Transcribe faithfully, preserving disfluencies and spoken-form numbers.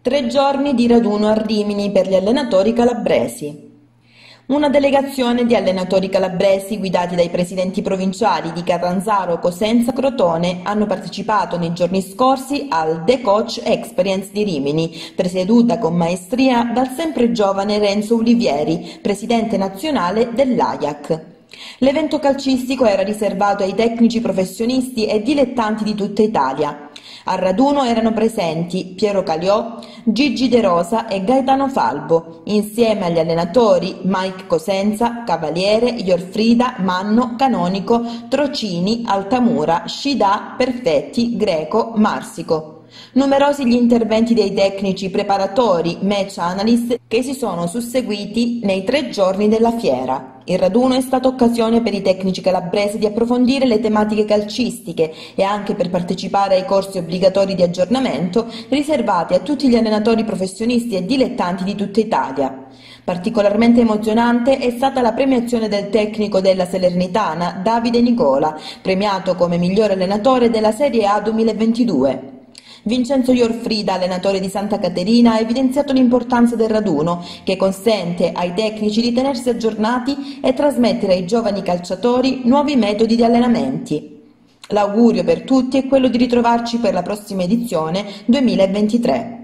Tre giorni di raduno a Rimini per gli allenatori calabresi. Una delegazione di allenatori calabresi guidati dai presidenti provinciali di Catanzaro, Cosenza e Crotone hanno partecipato nei giorni scorsi al The Coach Experience di Rimini, presieduta con maestria dal sempre giovane Renzo Ulivieri, presidente nazionale dell'A I A C. L'evento calcistico era riservato ai tecnici professionisti e dilettanti di tutta Italia. Al raduno erano presenti Piero Caliò, Gigi De Rosa e Gaetano Falbo, insieme agli allenatori Mike Cosenza, Cavaliere, Iorfrida, Manno, Canonico, Trocini, Altamura, Scida, Perfetti, Greco, Marsico. Numerosi gli interventi dei tecnici preparatori, match analyst che si sono susseguiti nei tre giorni della fiera. Il raduno è stata occasione per i tecnici calabresi di approfondire le tematiche calcistiche e anche per partecipare ai corsi obbligatori di aggiornamento riservati a tutti gli allenatori professionisti e dilettanti di tutta Italia. Particolarmente emozionante è stata la premiazione del tecnico della Salernitana, Davide Nicola, premiato come miglior allenatore della Serie A duemilaventidue. Vincenzo Iorfrida, allenatore di Santa Caterina, ha evidenziato l'importanza del raduno, che consente ai tecnici di tenersi aggiornati e trasmettere ai giovani calciatori nuovi metodi di allenamenti. L'augurio per tutti è quello di ritrovarci per la prossima edizione duemilaventitré.